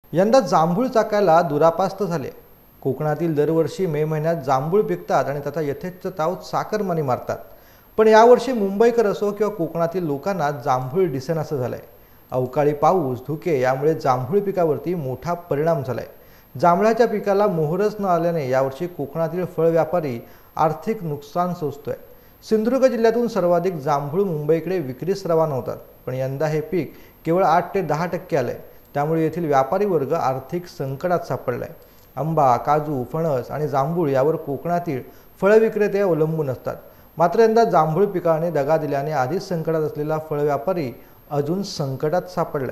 यंदा जांभूळ चाकायला दुरापास्त झाले। कोकणातील दरवर्षी मे महिन्यात जांभूळ पिकतात आणि त्याचा यथेच्छ ताव चाकरमानी मारतात। पण यावर्षी मुंबईकर असो किंवा कोकणातील लोकांना जांभूळ दिसेनासं झालंय। अवकाळी पाऊस, धुके यामुळे जांभूळ पिकावरती मोठा परिणाम झालाय। जांभळाच्या पिकाला मोहरच न आल्याने यावर्षी कोकणातील फळ व्यापारी आर्थिक नुकसान सोसतोय। सिंधुदुर्ग जिल्ह्यातून सर्वाधिक जांभूळ मुंबईकडे विक्रीस रवाना होतात, पण यंदा हे पीक केवळ 8 ते 10% आलंय। त्यामुळे येथील व्यापारी वर्ग आर्थिक संकटात सापडलाय। आंबा, काजू, फणस आणि जांभूळ यावर कोकणातील फळ विक्रेते अवलंबून असतात। मात्र यंदा जांभूळ पिकाने दगा दिल्याने आधीच संकटात असलेला फळ व्यापारी अजून संकटात सापडलाय।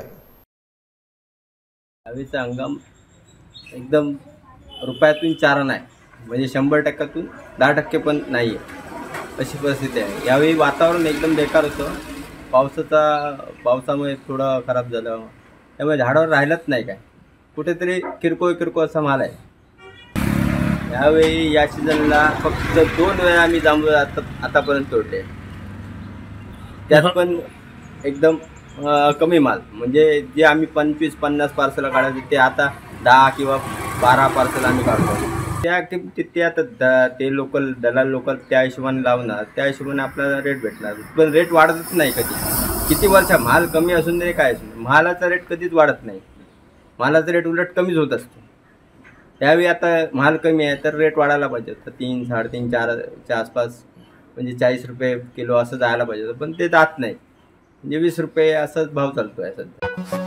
हवेचा हंगाम एकदम रुपयातून 4 नाही, म्हणजे 100%तून 10% पण नाही आहे, अशी परिस्थिती आहे। यावेळी वातावरण एकदम बेकार होतं। पावसामुळे थोडं खराब झालं, त्यामुळे झाडावर राहिलंच नाही काय, कुठेतरी किरकोळ असा माल आहे। यावेळी या सीझनला फक्त 2 वेळा आम्ही जांभूळ आतापर्यंत तोडले, त्यात पण एकदम कमी माल, म्हणजे जे आम्ही 25-50 पार्सल काढायचे ते आता 10 किंवा 12 पार्सल आम्ही काढतो। त्या ते आता ते लोकल दलाल लोकल त्या हिशोबाने लावणार, त्या हिशोबाने आपल्याला रेट भेटणार, पण रेट वाढतच नाही कधी। किती वर्ष माल कमी असून दे काय असून, मालाचा रेट कधीच वाढत नाही, मालाचा रेट उलट कमीच होत असतो। त्यावेळी आता माल कमी आहे तर रेट वाढायला पाहिजे, तर 3, 3.5, 4च्या आसपास, म्हणजे 40 रुपये किलो असं जायला पाहिजे, पण ते जात नाही, म्हणजे 20 रुपये असाच भाव चालतो आहे सध्या।